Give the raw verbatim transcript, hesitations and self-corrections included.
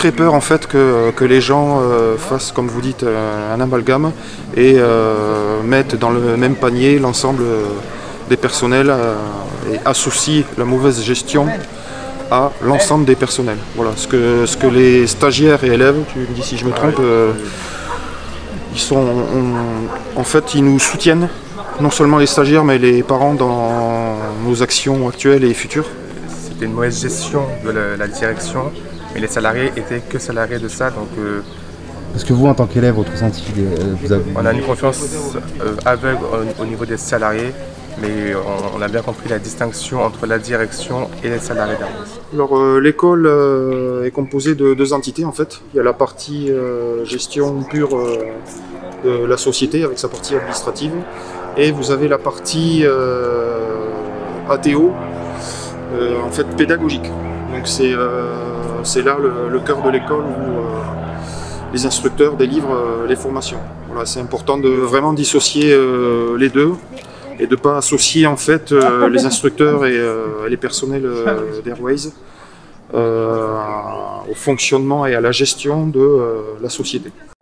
très peur en fait que, que les gens euh, fassent, comme vous dites, un amalgame et euh, mettent dans le même panier l'ensemble des personnels euh, et associent la mauvaise gestion à l'ensemble des personnels. Voilà, ce que, ce que les stagiaires et élèves, tu me dis si je me trompe, euh, ils sont, on, en fait, ils nous soutiennent, non seulement les stagiaires, mais les parents dans nos actions actuelles et futures. C'était une mauvaise gestion de la, la direction, mais les salariés étaient que salariés de ça, donc... Euh, Parce que vous, en tant qu'élève, votre ressenti, vous avez... On a une confiance euh, aveugle au, au niveau des salariés, mais on, on a bien compris la distinction entre la direction et les salariés d'Airways. Alors euh, l'école euh, est composée de deux entités en fait. Il y a la partie euh, gestion pure euh, de la société avec sa partie administrative, et vous avez la partie euh, A T O, euh, en fait pédagogique. Donc c'est euh, c'est là le, le cœur de l'école où euh, les instructeurs délivrent euh, les formations. Voilà, c'est important de vraiment dissocier euh, les deux et de ne pas associer en fait euh, les instructeurs et, euh, et les personnels euh, d'Airways euh, au fonctionnement et à la gestion de euh, la société.